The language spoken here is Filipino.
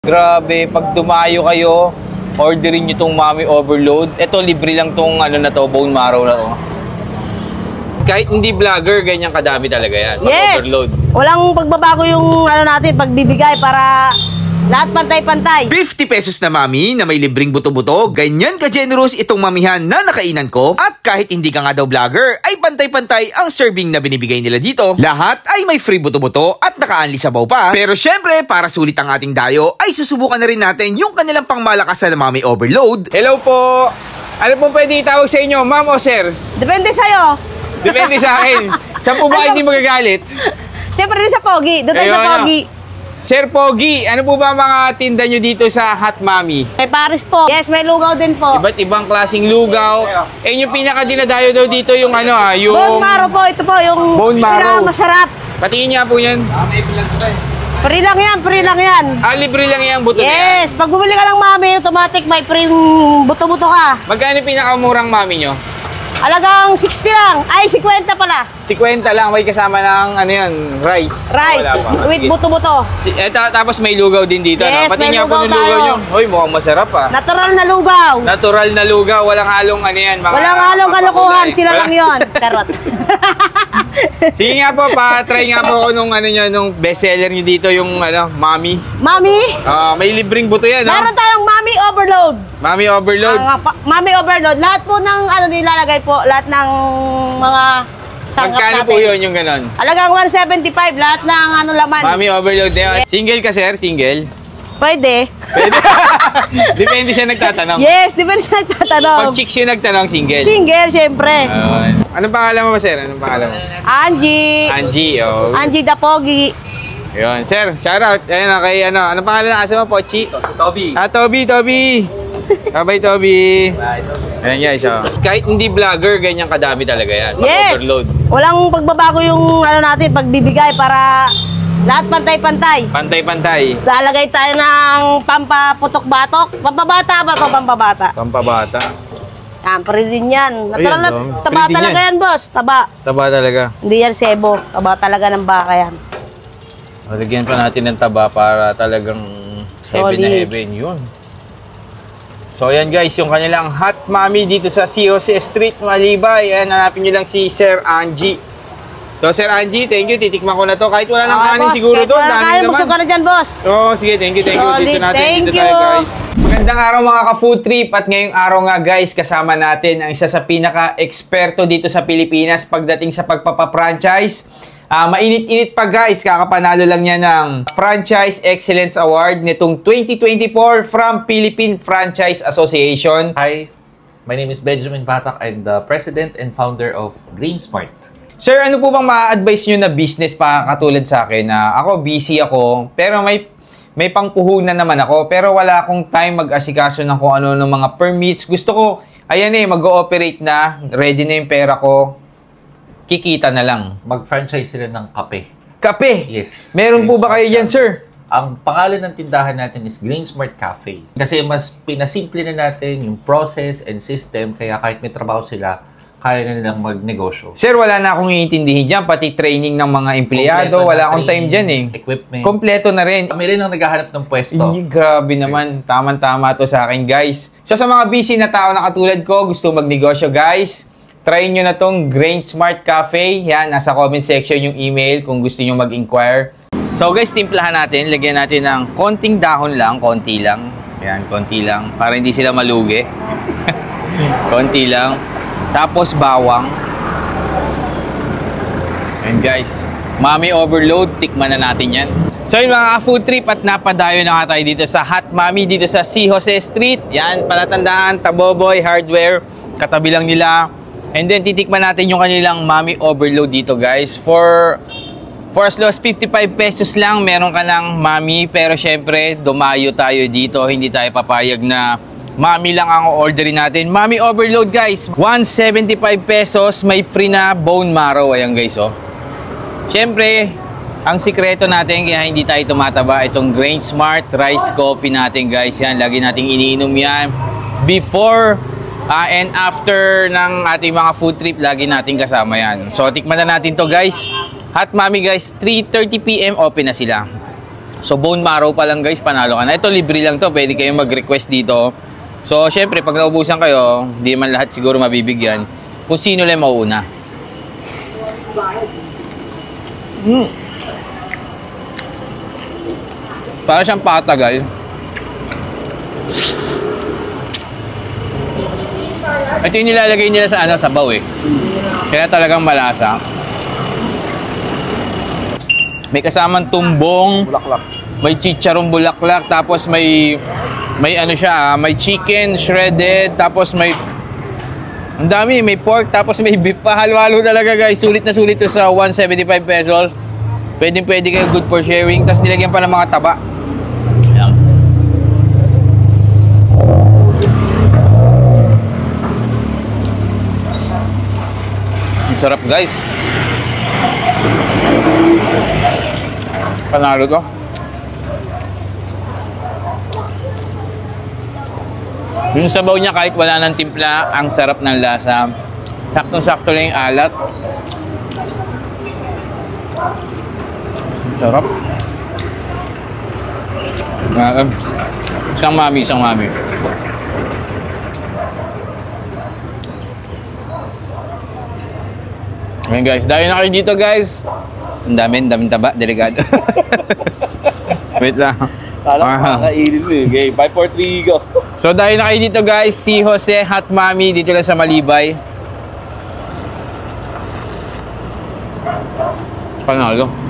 Grabe, pag dumayo kayo, orderin nyo tong Mommy Overload. Ito, libre lang tong ano na to, bone marrow na to. Kahit hindi vlogger, ganyan kadami talaga yan. Yes! Overload. Walang pagbabago yung ano natin, pagbibigay para lahat pantay-pantay. 50 pesos na mami na may libreng buto-buto, ganyan ka-generous itong mamihan na nakainan ko. At kahit hindi ka nga daw vlogger, ay pantay-pantay ang serving na binibigay nila dito. Lahat ay may free buto-buto at naka-unli sabaw pa. Pero syempre, para sulit ang ating dayo, ay susubukan na rin natin yung kanilang pangmalakasan na Mommy Overload. Hello po! Ano pong pwede itawag sa inyo, ma'am o sir? Depende sa'yo. Depende sa akin. Saan po ba hindi magagalit? Siyempre din sa Pogi. Doon tayo sa Pogi. Sir Pogi, ano po ba mga tinda nyo dito sa Hot Mommy? May Paris po. Yes, may lugaw din po. Iba't ibang klaseng lugaw. Eh, yung pinaka-dinadayo daw dito yung ano yung... Bone marrow po. Ito po yung bone marrow. masarap. Patingin niya po yan. Free lang yan, free lang yan. Ah, libre lang yan, buto Yes, pag bumili ka ng Mami, automatic may free buto-buto ka. Magkano pinakamurang Mami nyo? Alagang 60 lang. Ay, 50 pala. 50 lang, may kasama ng ano yan, rice. Rice, Wala pa. with buto-buto. Tapos may lugaw din dito. Yes, no? Pati may nga po lugaw ng lugaw tayo. nyo. Hoy, mukhang masarap ah. Natural na lugaw. Natural na lugaw, walang halong ano yan. Walang halong kalokohan, sila lang yon. Charot. Sige nga po, pa-try nga po ako nung ano nyo, nung bestseller nyo dito, yung ano, Mommy. Mami? May libreng buto yan, no? Meron tayong Mami Overload. Mommy Overload. Mami Overload. Lahat po ng ano nilalagay po, lahat ng mga sangkap Magkano natin. po yun yung ganon? Alagang 175, lahat ng ano laman. Mommy Overload na yun. Single ka, sir? Single? Pwede. Pwede. Depende siya nagtatanong. Yes, di ba siya nagtatanong? Pag chicks yung nagtanong, single. Single, syempre. Anong pangalan mo ba, sir? Anong pangalan mo? Angie. Angie, oh. Angie the Pogi. Yun, sir, shoutout. Ayun, kay ano, anong pangalan ng aso mo, Pochi? Si Toby. Ah, Toby. Bye, Toby. Ayan guys, oh. Kahit hindi vlogger, ganyan kadami talaga yan. Yes. Overload. Walang pagbabago yung ano natin, pagbibigay para lahat pantay-pantay. Pantay-pantay. Lalagay tayo ng pampaputok-batok. Pampabata ba to? Pampabata. Pampabata. Yan, free din yan. Natural na Ayun, no? taba Free din talaga yan. yan, boss. Taba. Taba talaga. Hindi yan sebo. Taba talaga ng baka yan. Lagyan pa natin ng taba para talagang heaven na Solid. heaven. Yun. So, ayan guys, yung kanilang Hot Mommy dito sa C. Jose Street, Malibay. Ayan, hanapin nyo lang si Sir Angie. So, Sir Angie, thank you. Titikman ko na to. Kahit wala nang kanin boss, siguro kahit to. wala nang Dami kanin, naman. busog ka na dyan, boss. Oh, sige, thank you. Solid, Dito natin, thank dito tayo, you. guys. Magandang araw mga ka-food trip. At ngayong araw nga, guys, kasama natin ang isa sa pinaka-eksperto dito sa Pilipinas pagdating sa pagpapa-franchise. Mainit-init pa, guys. Kakapanalo lang niya ng Franchise Excellence Award nitong 2024 from Philippine Franchise Association. Hi, my name is Benjamin Batak. I'm the president and founder of GreenSmart. Sir, ano po bang ma-advise nyo na business pa katulad sa akin na ako, busy ako, pero may pangpuhunan naman ako, pero wala akong time mag-asikaso ng kung ano ng mga permits. Gusto ko, ayan mag-ooperate na, ready na yung pera ko, kikita na lang. Mag-franchise sila ng kape. Kape? Yes. Meron po ba kayo dyan, sir? Ang pangalan ng tindahan natin is GreenSmart Cafe. Kasi mas pinasimple na natin yung process and system, kaya kahit may trabaho sila, kaya na nilang magnegosyo. Sir, wala na akong iintindihin dyan, pati training ng mga empleyado, Kompleto wala na akong time dyan equipment. Kompleto na rin. Kami rin ang naghahanap ng pwesto. Grabe naman. Tama-tama to sa akin, guys. So, sa mga busy na tao na katulad ko, gusto magnegosyo, guys, try nyo na tong GreenSmart Cafe. Yan, nasa comment section yung email kung gusto nyo mag-inquire. So, guys, timplahan natin. Lagyan natin ng konting dahon lang, konti lang. Yan, konti lang. Para hindi sila malugi. Konti lang. Tapos, bawang. And guys, Mommy Overload, tikman na natin yan. So yun mga food trip at napadayo na nga tayo dito sa Hot Mommy dito sa C. Jose Street. Yan, palatandaan, Taboboy Hardware, katabi lang nila. And then titikman natin yung kanilang Mommy Overload dito guys. For as low as 55 pesos lang, meron ka ng Mommy. Pero syempre, dumayo tayo dito. Hindi tayo papayag na Mommy lang ang orderin natin. Mommy Overload guys, 175 pesos, may free na bone marrow. Ayan guys, oh. Siyempre, ang sikreto natin kaya hindi tayo tumataba, itong GreenSmart Rice Coffee natin guys. Yan, lagi nating iniinom yan. Before and after ng ating mga food trip, lagi nating kasama yan. So, tikman na natin to guys. Hot Mommy guys, 3:30 PM open na sila. So bone marrow pa lang guys, panalo ka na. Ito libre lang to, pwede kayong mag-request dito. So syempre pag naubusan kayo, hindi man lahat siguro mabibigyan. Kung sino lang mauuna. Para siyang patagal. Ito yung nilalagay nila sa sabaw eh. Kaya talagang malasa. May kasamang tumbong, Bulaklak. may chicharong bulaklak, tapos may ano siya, may chicken shredded, tapos may ang dami, may pork, tapos may beef pa. Halo-halo talaga guys. Sulit na sulit to sa 175 pesos. Pwede kayo, good for sharing. Tapos nilagyan pa ng mga taba. Ayan. Ang sarap guys. Panalo to. Yung sabaw niya kahit wala ng timpla, ang sarap ng lasa. Saktong-sakto lang yung alat. Sarap. Isang mami. Ayan guys, dahil na kayo dito guys. Ang daming taba, delikado. Wait lang. Kala ko kakainin mo eh. Okay, 5, 4, 3, go. So dahil na kayo dito guys, si Jose Hot Mami dito lang sa Malibay. Panalo.